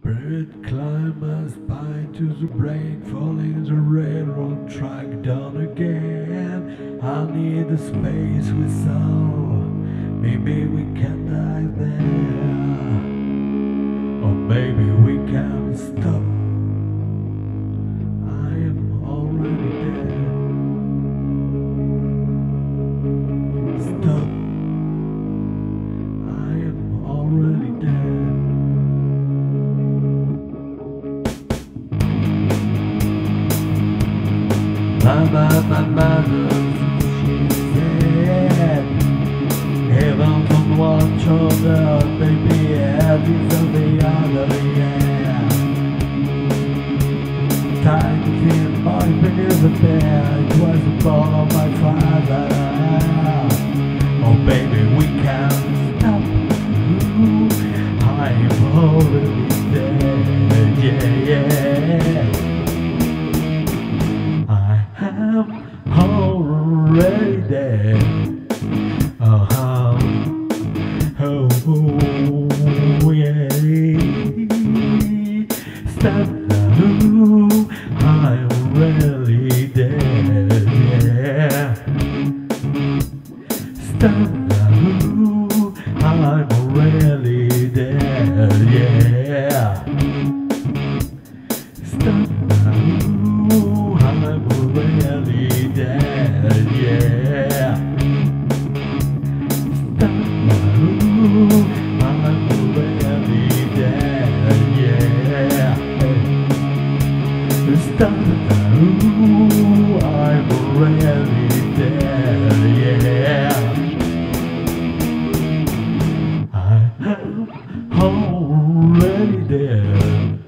Bird climb a spine to the brain, falling the railroad track down again. I need a space with sound. Maybe we can die there, or maybe we can stop. I am already dead. Stop. I am already dead. My mother, she said, heaven from one shoulder, baby, heaven from the other, yeah. Time to feel my beneath the bed, it was the ball of my father. Oh baby, we can't stop. Ooh, I'm already dead, yeah, yeah. I'm already dead. Oh, yeah. Stop now. I'm really dead. Yeah. Stop now. I'm really dead. Yeah. Stop now. I'm really dead, yeah. Stop now, I'm really dead, yeah. Stop now, I'm really dead, yeah. I'm already dead.